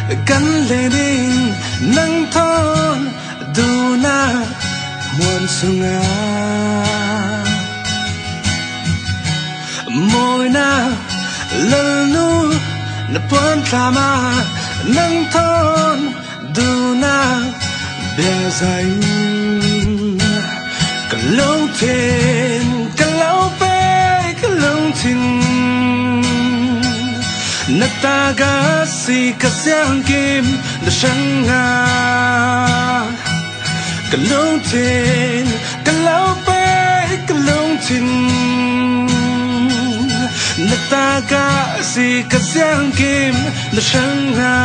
gắn lên đinh nâng thôn đủ na muôn sương môi na lần nu na buồn lama nâng thôn đủ na bè dành cả lâu thiên cả lâu bé cả lâu thiên nát ta gà si cả giang kim đã sáng ngà cả lâu thiên cả lâu bé cả lâu thiên nát ta gà si cả giang kim đã sáng ngà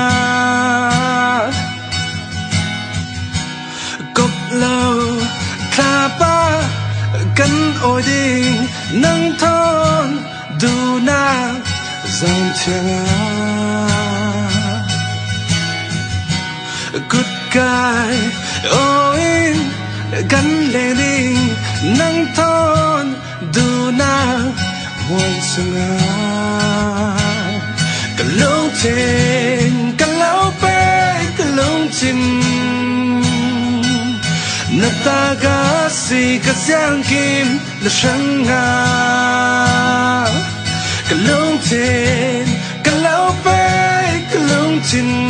cốc lâu thà ba cắn ôi đi nâng thôn đủ na dòng thiêng cút cài ôi gắn lên đi nâng thôn đủ na muôn sương cả lâu thiên cả lâu bé cả lâu chín nát ta gà si cả giang kim là sáng ngà cả lâu thiên cả lâu bé cả lâu chín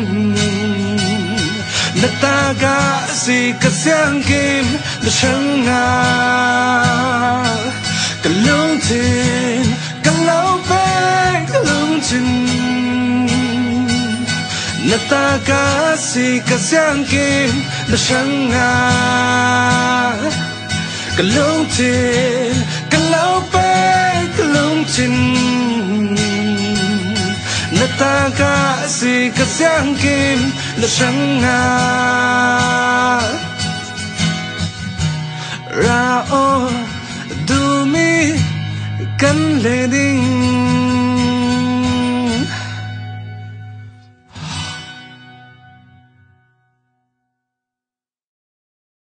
nát ta gà si cả giang kim là sáng ngà cả lâu thiên cả lâu bé cả lâu chín nát ta gà si cả giang kim là sáng ngà cả lâu thiên cả lâu bé cả lâu chín nát ta gà si cả giang kim là sáng ngà ra ô du mi cắn lệ đinh